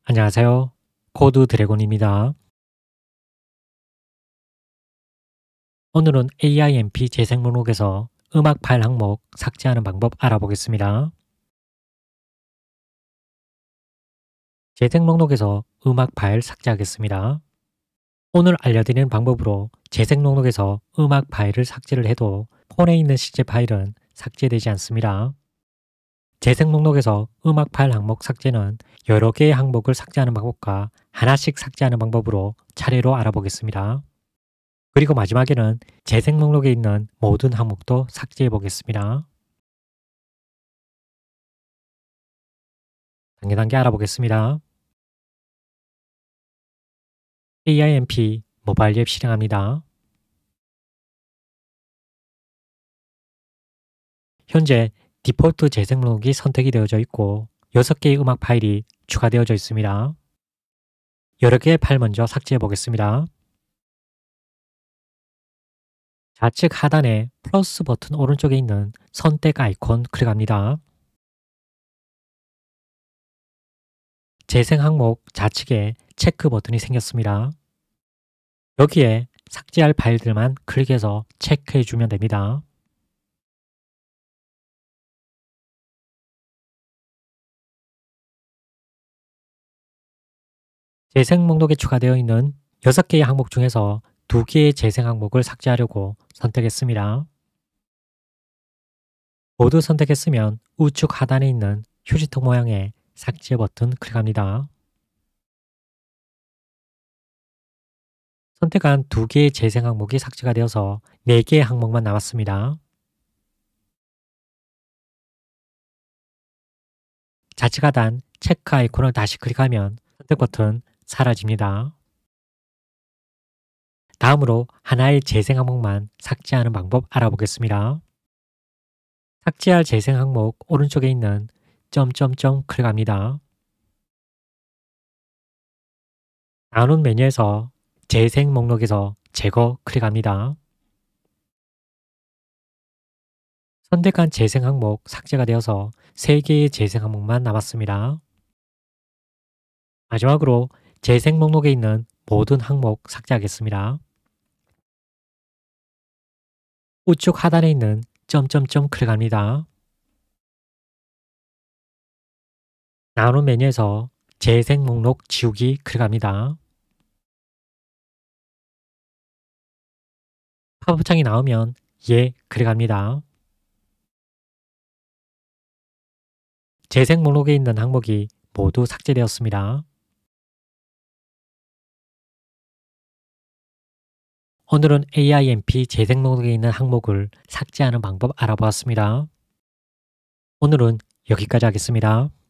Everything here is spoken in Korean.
안녕하세요. 코드 드래곤입니다. 오늘은 AIMP 재생 목록에서 음악 파일 항목 삭제하는 방법 알아보겠습니다. 재생 목록에서 음악 파일 삭제하겠습니다. 오늘 알려드리는 방법으로 재생 목록에서 음악 파일을 삭제를 해도 폰에 있는 실제 파일은 삭제되지 않습니다. 재생 목록에서 음악 파일 항목 삭제는 여러 개의 항목을 삭제하는 방법과 하나씩 삭제하는 방법으로 차례로 알아보겠습니다. 그리고 마지막에는 재생 목록에 있는 모든 항목도 삭제해 보겠습니다. 단계 알아보겠습니다. AIMP 모바일 앱 실행합니다. 현재 디폴트 재생 목록이 선택이 되어져 있고 6개의 음악 파일이 추가되어져 있습니다. 여러 개의 파일 먼저 삭제해 보겠습니다. 좌측 하단에 플러스 버튼 오른쪽에 있는 선택 아이콘 클릭합니다. 재생 항목 좌측에 체크 버튼이 생겼습니다. 여기에 삭제할 파일들만 클릭해서 체크해 주면 됩니다. 재생 목록에 추가되어 있는 6개의 항목 중에서 2개의 재생 항목을 삭제하려고 선택했습니다. 모두 선택했으면 우측 하단에 있는 휴지통 모양의 삭제 버튼 클릭합니다. 선택한 2개의 재생 항목이 삭제가 되어서 4개의 항목만 남았습니다. 좌측 하단 체크 아이콘을 다시 클릭하면 선택 버튼 사라집니다. 다음으로 하나의 재생 항목만 삭제하는 방법 알아보겠습니다. 삭제할 재생 항목 오른쪽에 있는 점점점 클릭합니다. 나눈 메뉴에서 재생 목록에서 제거 클릭합니다. 선택한 재생 항목 삭제가 되어서 3개의 재생 항목만 남았습니다. 마지막으로 재생 목록에 있는 모든 항목 삭제하겠습니다. 우측 하단에 있는 점점점 클릭합니다. 나눈 메뉴에서 재생 목록 지우기 클릭합니다. 팝업창이 나오면 예 클릭합니다. 재생 목록에 있는 항목이 모두 삭제되었습니다. 오늘은 AIMP 재생 목록에 있는 항목을 삭제하는 방법 알아보았습니다. 오늘은 여기까지 하겠습니다.